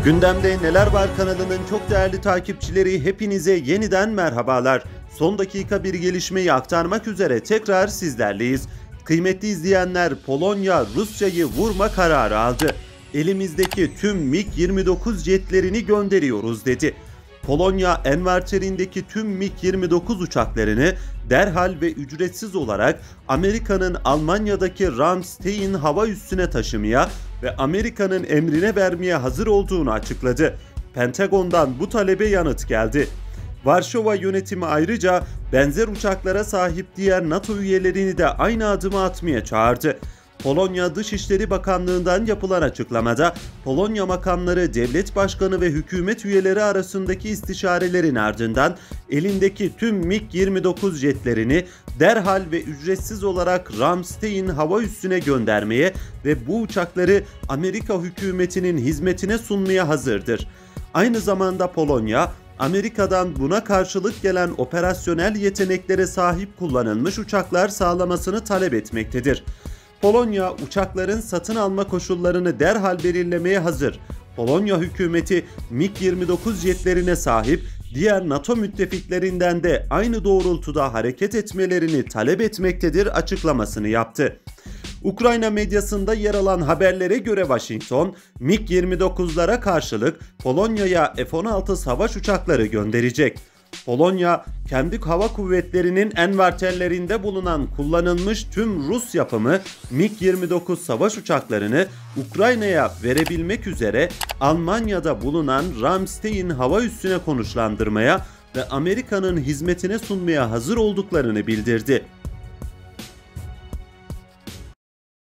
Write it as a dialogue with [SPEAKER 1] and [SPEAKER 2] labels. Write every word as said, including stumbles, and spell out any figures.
[SPEAKER 1] Gündemde Neler Var kanalının çok değerli takipçileri, hepinize yeniden merhabalar. Son dakika bir gelişmeyi aktarmak üzere tekrar sizlerleyiz. Kıymetli izleyenler, Polonya Rusya'yı vurma kararı aldı. Elimizdeki tüm MiG yirmi dokuz jetlerini gönderiyoruz dedi. Polonya, envanterindeki tüm MiG yirmi dokuz uçaklarını derhal ve ücretsiz olarak Amerika'nın Almanya'daki Ramstein hava üssüne taşımaya ve Amerika'nın emrine vermeye hazır olduğunu açıkladı. Pentagon'dan bu talebe yanıt geldi. Varşova yönetimi ayrıca benzer uçaklara sahip diğer NATO üyelerini de aynı adımı atmaya çağırdı. Polonya Dışişleri Bakanlığı'ndan yapılan açıklamada, Polonya makamları devlet başkanı ve hükümet üyeleri arasındaki istişarelerin ardından elindeki tüm MiG yirmi dokuz jetlerini derhal ve ücretsiz olarak Ramstein hava üssüne göndermeye ve bu uçakları Amerika hükümetinin hizmetine sunmaya hazırdır. Aynı zamanda Polonya, Amerika'dan buna karşılık gelen operasyonel yeteneklere sahip kullanılmış uçaklar sağlamasını talep etmektedir. Polonya, uçakların satın alma koşullarını derhal belirlemeye hazır. Polonya hükümeti MiG yirmi dokuz jetlerine sahip diğer NATO müttefiklerinden de aynı doğrultuda hareket etmelerini talep etmektedir açıklamasını yaptı. Ukrayna medyasında yer alan haberlere göre Washington, MiG yirmi dokuzlara karşılık Polonya'ya F on altı savaş uçakları gönderecek. Polonya, kendi hava kuvvetlerinin envanterlerinde bulunan kullanılmış tüm Rus yapımı MiG yirmi dokuz savaş uçaklarını Ukrayna'ya verebilmek üzere Almanya'da bulunan Ramstein hava üssüne konuşlandırmaya ve Amerika'nın hizmetine sunmaya hazır olduklarını bildirdi.